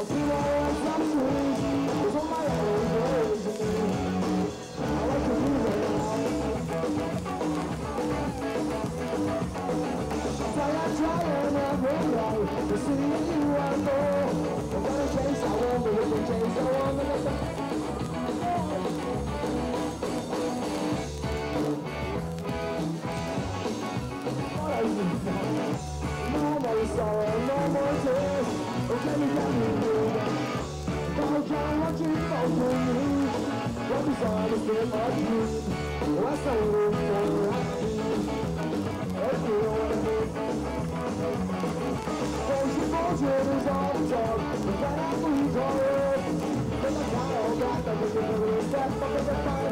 feel like some trees, it's on my own ways. I like to move around. Trying every day to see you are more. I'm gonna chase, I won't believe in chase, I won't believe in no more sorrow, no more tears. Okay, you got me moving. Don't try what you for me. Don't be sorry to feel my dream. What's the room for okay, what I mean. Bullshit is all the talk. But I believe all it. But I got all that. I'm gonna step up in the fire.